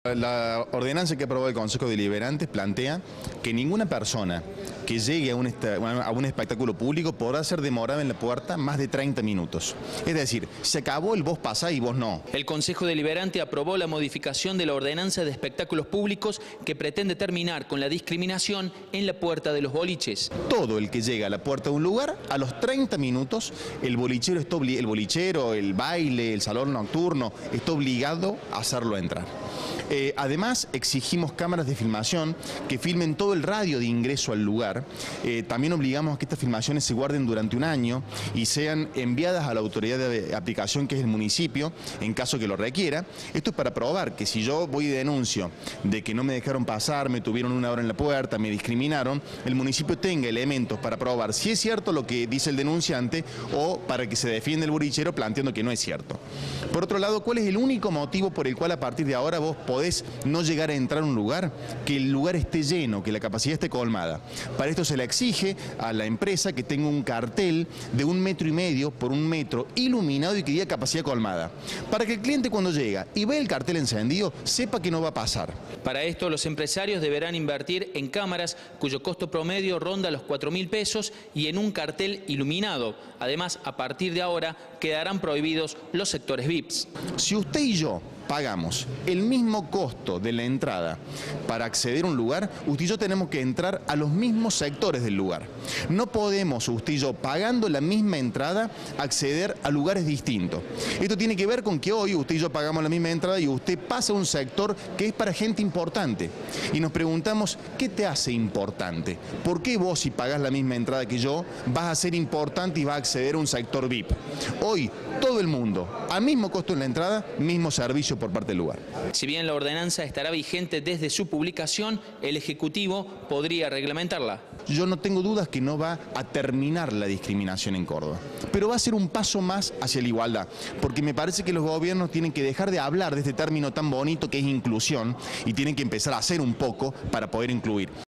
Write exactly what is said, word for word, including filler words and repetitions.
La ordenanza que aprobó el Consejo Deliberante plantea que ninguna persona que llegue a un, a un espectáculo público podrá ser demorada en la puerta más de treinta minutos. Es decir, se acabó el vos pasá y vos no. El Consejo Deliberante aprobó la modificación de la ordenanza de espectáculos públicos que pretende terminar con la discriminación en la puerta de los boliches. Todo el que llega a la puerta de un lugar, a los treinta minutos, el bolichero, está el bolichero, el baile, el salón nocturno, está obligado a hacerlo entrar. Eh, además, exigimos cámaras de filmación que filmen todo el radio de ingreso al lugar. Eh, también obligamos a que estas filmaciones se guarden durante un año y sean enviadas a la autoridad de aplicación, que es el municipio, en caso que lo requiera. Esto es para probar que si yo voy y denuncio de que no me dejaron pasar, me tuvieron una hora en la puerta, me discriminaron, el municipio tenga elementos para probar si es cierto lo que dice el denunciante o para que se defienda el bolichero planteando que no es cierto. Por otro lado, ¿cuál es el único motivo por el cual a partir de ahora vos podés no llegar a entrar a un lugar? Que el lugar esté lleno, que la capacidad esté colmada. Para esto se le exige a la empresa que tenga un cartel de un metro y medio por un metro iluminado y que diga capacidad colmada. Para que el cliente cuando llega y ve el cartel encendido sepa que no va a pasar. Para esto los empresarios deberán invertir en cámaras cuyo costo promedio ronda los cuatro mil pesos y en un cartel iluminado. Además, a partir de ahora quedarán prohibidos los sectores V I Ps. Si usted y yo pagamos el mismo costo de la entrada para acceder a un lugar, usted y yo tenemos que entrar a los mismos sectores del lugar. No podemos, usted y yo, pagando la misma entrada, acceder a lugares distintos. Esto tiene que ver con que hoy usted y yo pagamos la misma entrada y usted pasa a un sector que es para gente importante. Y nos preguntamos, ¿qué te hace importante? ¿Por qué vos, si pagás la misma entrada que yo, vas a ser importante y vas a acceder a un sector V I P? Hoy, todo el mundo, al mismo costo en la entrada, mismo servicio por parte del lugar. Si bien la ordenanza estará vigente desde su publicación, el Ejecutivo podría reglamentarla. Yo no tengo dudas que no va a terminar la discriminación en Córdoba, pero va a ser un paso más hacia la igualdad, porque me parece que los gobiernos tienen que dejar de hablar de este término tan bonito que es inclusión y tienen que empezar a hacer un poco para poder incluir.